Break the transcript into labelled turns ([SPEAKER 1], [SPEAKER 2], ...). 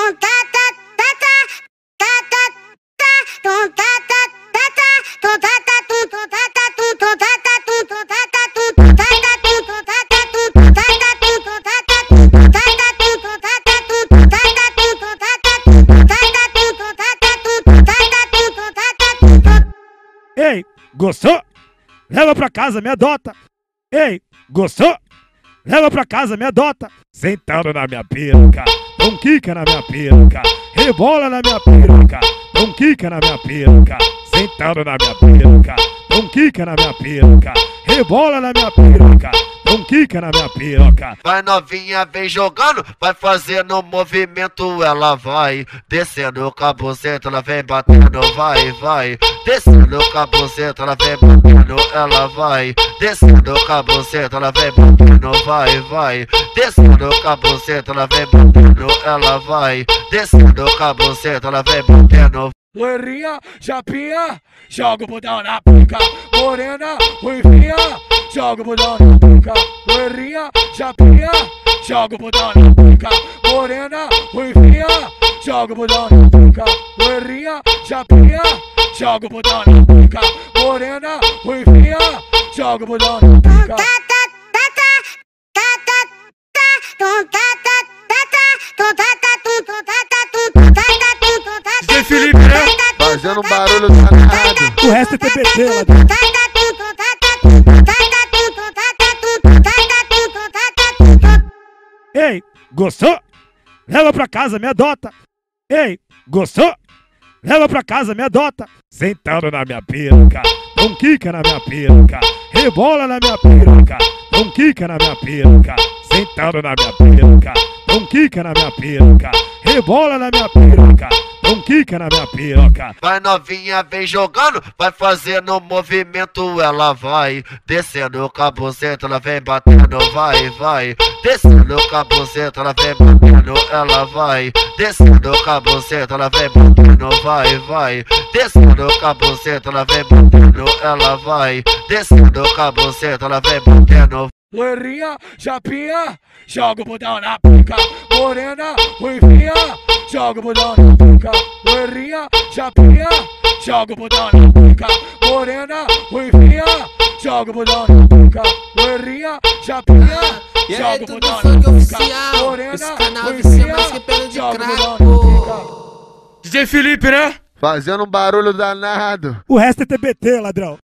[SPEAKER 1] Ei, gostou? Leva pra casa, me adota. Ei, gostou? Leva pra casa, me adota. Sentado na minha piroca, dá quica na minha piroca. Rebola na minha piroca, dá quica na minha piroca. Sentado na minha piroca, dá quica na minha piroca. Rebola na minha piroca, dá quica na minha piroca.
[SPEAKER 2] Vai novinha, vem jogando, vai fazendo movimento, ela vai descendo o cabocento, ela vem batendo, vai, vai. Descendo o cabocento, ela vem batendo, ela vai. Descendo o cabocento, ela vem batendo, vai, vai. Descendo o cabocento, ela vem batendo, ela vai. Descendo o cabocento, ela vem batendo.
[SPEAKER 3] Loirinha, chapinha, joga o botão na pica. Morena, ruivinha, joga o botão na pica. Loirinha, chapinha, joga o botão na pica. Morena, ruivinha, joga o botão na pica. Loirinha, chapinha, joga o botão na pica. Morena, ruivinha, joga o botão na pica.
[SPEAKER 1] DJ Felipe, né?
[SPEAKER 2] Fazendo um barulho danado.
[SPEAKER 1] O resto é TBT, ladrão. Ei, gostou? Leva pra casa, me adota. Ei, gostou? Leva pra casa, me adota. Sentado na minha piroca, dá quica na minha piroca. Rebola na minha piroca, dá quica na minha piroca. Sentado na minha piroca, dá quica na minha piroca. Rebola na minha piroca, dá quica na minha piroca.
[SPEAKER 2] Vai novinha, vem jogando, vai fazendo movimento, ela vai descendo o cabocento, ela vem batendo, vai, vai. Descendo o cabocento, ela vem batendo, ela vai. Descendo o cabocento, ela vem batendo, vai, vai. Descendo o cabocento, ela vem batendo, ela vai. Descendo o cabocento, ela vem batendo.
[SPEAKER 3] Loirinha, chapinha, joga o botão na pica. Morena, ruivinha, joga o botão na pica. Loirinha, chapinha, joga o botão na pica. Morena, ruivinha, joga o botão na pica. Loirinha, chapinha, joga o botão na pica. Morena, ruivinha, joga o botão na pica.
[SPEAKER 1] DJ Felipe, né?
[SPEAKER 2] Fazendo um barulho danado.
[SPEAKER 1] O resto é TBT, ladrão.